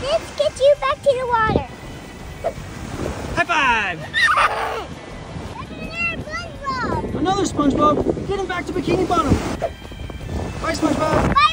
Let's get you back to the water. High five! Look at there, SpongeBob. Another SpongeBob. Get him back to Bikini Bottom. Bye, SpongeBob. Bye.